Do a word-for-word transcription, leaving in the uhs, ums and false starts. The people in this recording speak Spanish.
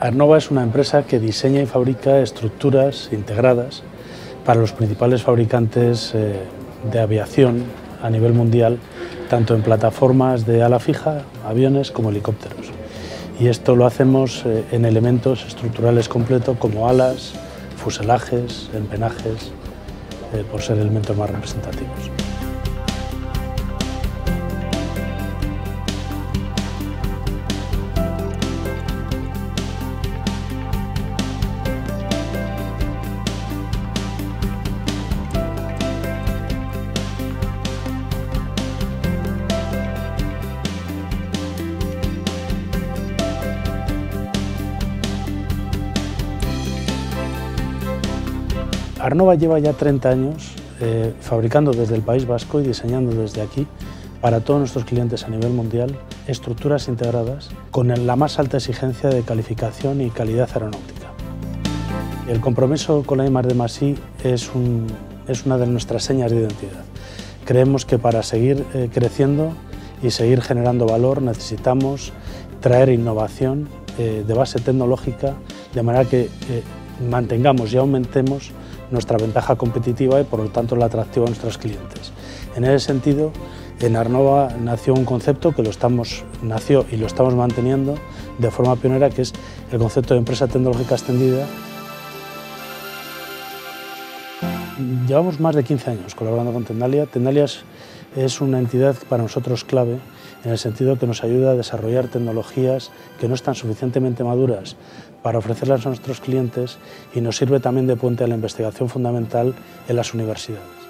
Arnova es una empresa que diseña y fabrica estructuras integradas para los principales fabricantes eh, de aviación a nivel mundial, tanto en plataformas de ala fija, aviones como helicópteros. Y esto lo hacemos eh, en elementos estructurales completos como alas, fuselajes, empenajes, eh, por ser elementos más representativos. Arnova lleva ya treinta años eh, fabricando desde el País Vasco y diseñando desde aquí para todos nuestros clientes a nivel mundial estructuras integradas con la más alta exigencia de calificación y calidad aeronáutica. El compromiso con la I más D más I es, un, es una de nuestras señas de identidad. Creemos que para seguir eh, creciendo y seguir generando valor necesitamos traer innovación eh, de base tecnológica de manera que eh, mantengamos y aumentemos nuestra ventaja competitiva y por lo tanto la atractiva a nuestros clientes. En ese sentido, en Arnova nació un concepto que lo estamos, nació y lo estamos manteniendo de forma pionera, que es el concepto de empresa tecnológica extendida. Llevamos más de quince años colaborando con Tendalia. Tendalia es, es una entidad para nosotros clave en el sentido que nos ayuda a desarrollar tecnologías que no están suficientemente maduras para ofrecerlas a nuestros clientes y nos sirve también de puente a la investigación fundamental en las universidades.